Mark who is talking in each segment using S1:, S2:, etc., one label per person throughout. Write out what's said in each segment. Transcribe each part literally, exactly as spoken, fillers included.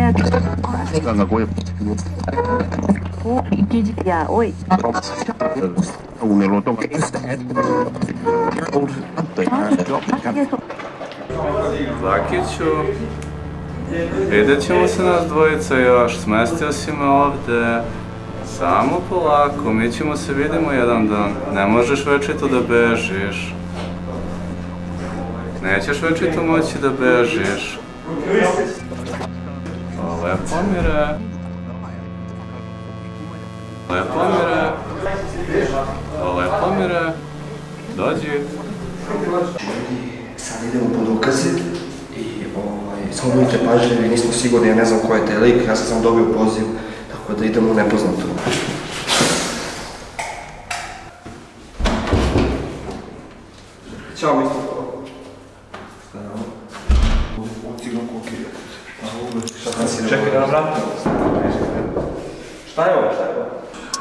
S1: Na koje?
S2: Ja, oj.
S1: Umjelo to.
S3: Lakiću, vidjet ćemo se nas dvojica još, smestio si me ovdje. Samo polako, mi ćemo se vidimo jedan dan. Ne možeš večito da bežiš. Nećeš večito moći da bežiš. Lepomire. Lepomire. Lepomire. Dođi.
S4: Sad idemo po dokaze i samo budite pažljivi, nismo sigurni, ja ne znam ko je taj lik, ja sam samo dobio poziv, tako da idemo u nepoznato. Ćao, isto. Čekaj da nam vratim. Šta je ovo? Šta je ovo?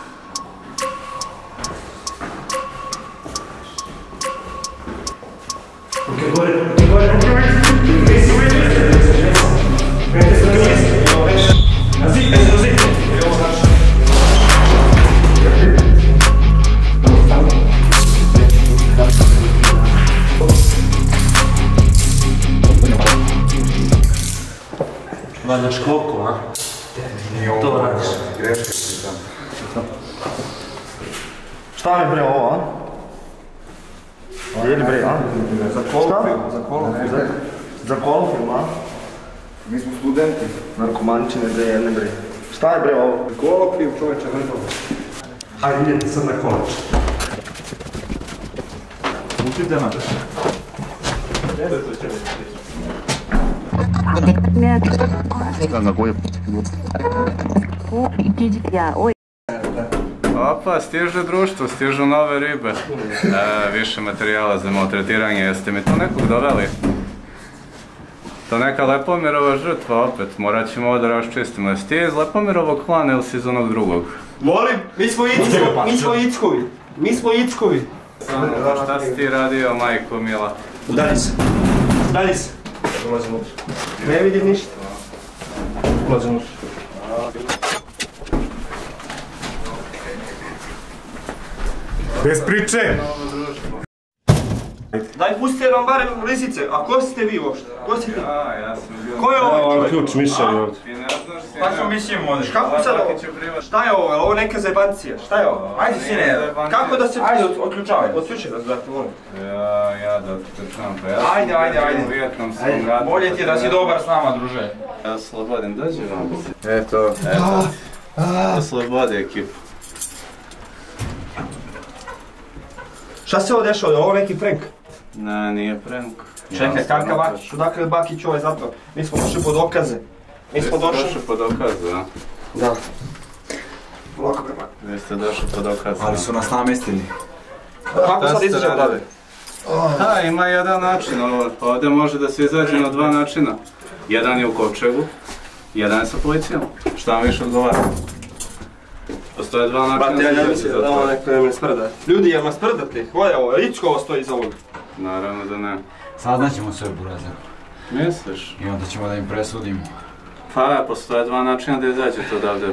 S4: Ruke gore, ruke gore, ruke gore! Visi, visi, visi! Vete se na visi! Na zid, vesi na zid! Evo naš. Valjaš koliko, a? To radiš. Greška si tamo. Šta mi bre ovo, a? Gdje li bre, a? Za kolofilm, za kolofilm. Za kolofilm, a?
S1: Mi smo studenti.
S4: Narkomančine bre, jedne bre. Šta je bre ovo?
S1: Kolofilm, čovječe, vrlo.
S4: Hajde, idete sad na kolač.
S1: Učite na. Na koje?
S2: Ja, oj.
S3: Opa, stiže društvo, stižu nove ribe. E, više materijala za maltretiranje, jeste mi to nekog doveli? To neka Lepomirova žrtva opet, morat ćemo ovo da raščistimo. Jesi ti iz Lepomirovog klana ili si iz onog drugog?
S4: Molim, mi smo Ickovi, mi smo Ickovi, mi smo Ickovi.
S3: Šta si ti radio, majko mila?
S4: Udalji se, udalji se. Ulazim unutra. Ne vidim ništa. Ulazim unutra.
S1: Bez priče!
S4: Daj pustite nam barem lisice, a ko ste vi uopšte? Ko si ti?
S3: A, ja sam bio...
S4: Ko je ovo čovjek?
S1: Ključ mišljenja ovdje.
S3: Ti ne znaš si...
S5: Pa što mislim možeš?
S4: Kako sad ovo? Šta je ovo? Je li ovo neka zajebancija? Šta je ovo?
S5: Ajde sine,
S4: Kako da se...
S5: ajde otključavaj.
S4: Otključi nas, brate, molim.
S3: Ja, ja da otključavam, pa ja...
S5: Ajde, ajde, ajde.
S3: U Vijetnamskom ratu.
S5: Bolje ti je da si dobar s nama, druže.
S3: Ja slobodim, dođi vam. Eto, eto. Slobodi ekipu.
S4: Šta se ovo dešava? Je ovo neki prank?
S3: Ne, nije prank.
S4: Čekaj, kakav Bakić? Odakle je Bakić ovaj zato? Mi smo došli po dokaze. Mi smo došli...
S3: došli po dokaze, a?
S4: Da. Lako bre, Bakić.
S3: Vi ste došli po dokaze.
S5: Ali su nas namestili.
S4: Kako sad izađemo odavde?
S3: Ha, ima jedan način, ovdje može da se izađe na dva načina. Jedan je u kovčegu, jedan je sa policijom. Šta vam više odgovara? Postoje dva načina
S4: Brate,
S3: da se
S4: ja
S3: izađe
S4: mislim
S3: za
S4: da ovo
S3: to.
S4: neko ne me sprda. Ljudi, jel me sprdate? Ko je ovo? Ičko ovo stoji iza ovog.
S3: Naravno da ne.
S5: Saznaćemo sve, burazer.
S3: Misliš?
S5: I onda ćemo da im presudimo.
S3: Pa, postoje dva načina da izađete odavde.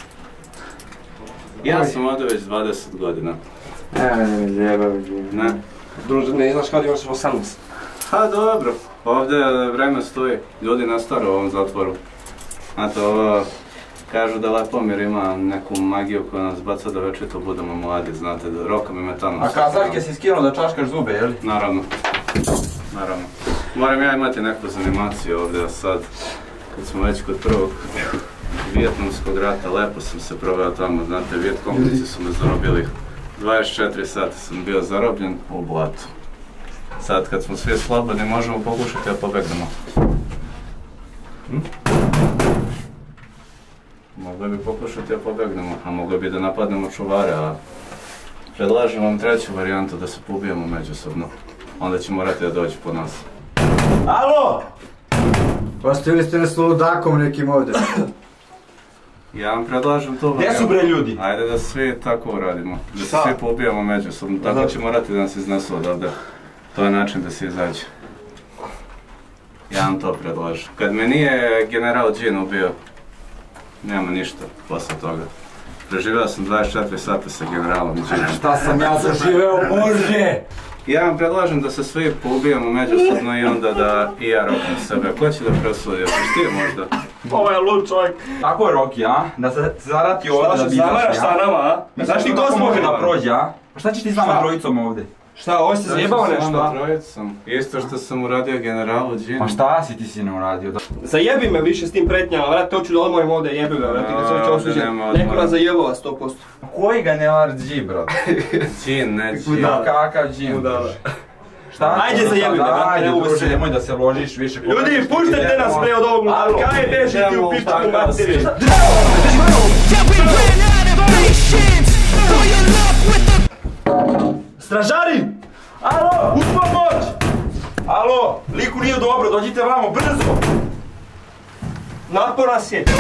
S3: Ja sam ovdje već dvadeset godina.
S4: Ne, ne, ne, zjebam.
S3: Ne?
S4: Druže, ne znaš kada imaš osamnaest.
S3: Ha, dobro. Ovdje vreme stoji. Ljudi ne stare u ovom zatvoru. Znate, ovo... Kažu da Lepomir ima neku magiju koja nas baca da večito budemo mladi, znate, da rokom i metanom.
S5: A kazaljke si skinuo da čaškaš zube, jeli?
S3: Naravno. Naravno. Moram ja imati neku zanimaciju ovdje sad. Kad smo već kod prvog Vijetnamskog rata, lepo sam se proveo tamo, znate, Vijetkongovci su me zarobili. dvadeset četiri sata sam bio zarobljen u blatu. Sad kad smo svi slobodni možemo pokušati da pobegnemo. Hm? Mogli bi pokušati da pobegnemo, a mogli bi da napadnemo čuvare, a predlažem vam treću varijantu da se poubijemo međusobno. Onda će morati da dođe po nas.
S6: Alo! Postavili ste nas ludakom nekim ovdje.
S3: Ja vam predlažem to varijantu.
S4: Gdje su bre ljudi?
S3: Ajde da svi tako uradimo, da se svi poubijemo međusobno, tako će morati da nas iznesu odavde. To je način da se izađe. Ja vam to predlažem. Kad me nije general Gene ubio, nema ništa posle toga. Preživio sam dvadeset četiri sata sa generalom Gene.
S5: Šta sam ja zaživeo, Bože!
S3: Ja vam predlažem da se svi poubijamo međusobno i onda da i ja roknem sebe. Ko će da presudi? Hoćeš ti možda?
S4: Ovo je lud čovjek.
S5: Tako je Roki, a? Da se zarati ovdje da bi izašli, a?
S4: Zavaraš sa nama, a? Znaš ti ko smo
S5: može da
S4: ovdje?
S5: prođe, a? Pa šta ćeš ti s nama trojicom ovdje?
S4: Šta, ovo si zajebao nešto, a?
S3: Trojicom. Isto što sam uradio generalu Gene.
S5: Pa šta si ti sine uradio?
S4: Zajebi me više s tim pretnjama, vrati, hoću da odmorim ovdje, jebi ga, vrati, kad sam već osuđen. Neko nas zajebova sto posto.
S5: Koji general G, bro?
S3: Gene, ne Gene.
S5: Kakav G?
S4: Budala.
S5: Šta?
S4: Ajde zajebi me, vrati,
S5: Ajde
S4: ne mogu
S5: druže,
S4: se.
S5: nemoj da se ložiš više.
S4: Ljudi, puštajte nas bre od ovog ludaka, kaj beži ti u pičku materi. Stražari!
S5: Alo, uz pomoć! Alo, liku nije dobro, dođite vamo, brzo!
S4: Napor nas je.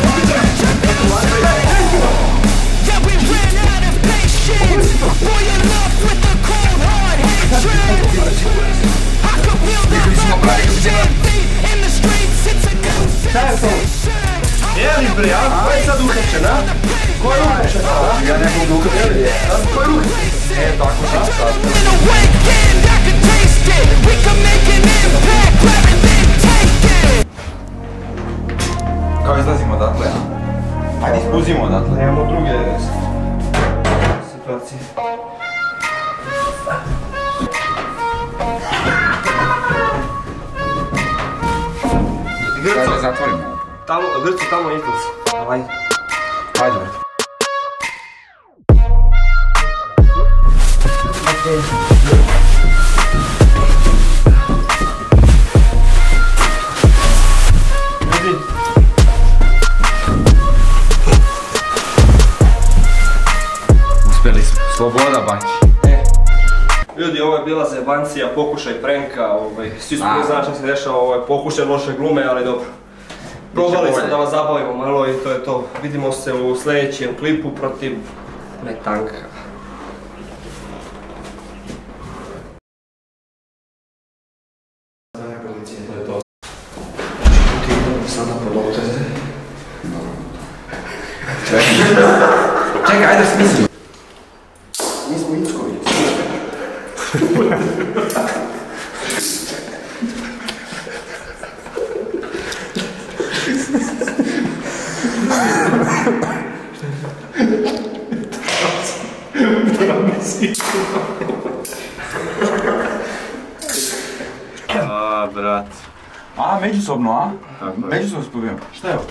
S4: Šta je to? Jeli bre, a? Ko je sad uhapšen, a? Ko je uhapšen, a?
S5: Ja ne mogu uhapšen.
S4: Ko je uhapšen?
S5: E, tako će sad. Kao izlazimo odatle, a? Ajde ispuzimo odatle.
S4: Nemamo druge situacije.
S5: Grco, zatvorimo ovo.
S4: Tamo, Grco, tamo izlazi. Ajde.
S5: Ajde, brate.
S4: Ljudi.
S5: Uspjeli smo. Sloboda, Bači.
S4: Ljudi, ovo je bila zajebancija, pokušaj pranka, ovaj, svi smo ne znaš šta se dešava, ovaj, pokušaj loše glume, ali dobro. Probali smo da vas zabavimo malo i to je to. Vidimo se u sljedećem klipu protiv Metanka. To je to. Ti idemo sada po lopte.
S5: Čekaj, ajde smisli.
S4: Mi smo Ickovi.
S3: A, brat.
S5: A, međusobno, a?
S3: Tako je.
S5: Međusobno spobijemo. Šta je ovo?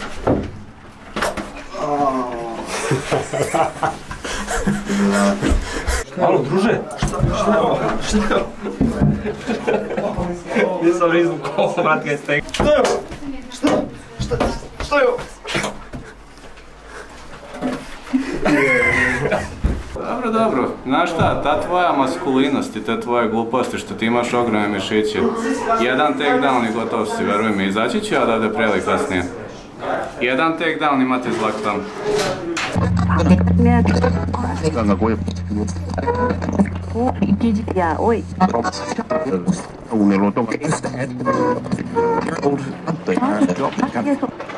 S5: Alo, druže?
S4: Šta je ovo? Šta je ovo? Nisam izvukao, brat ga je stek. Šta je ovo? Šta? Šta? Šta je ovo?
S3: Dobro, dobro. Znaš šta, ta tvoja maskulinost i te tvoje gluposti što ti imaš ogromne mišiće, jedan takedown i gotov si, veruj mi, izaći ću ja odavde prije ili kasnije. Jedan takedown imate zlak tamo.
S1: Na koje?
S2: Ja, oj.
S1: U milutom.
S2: Drop.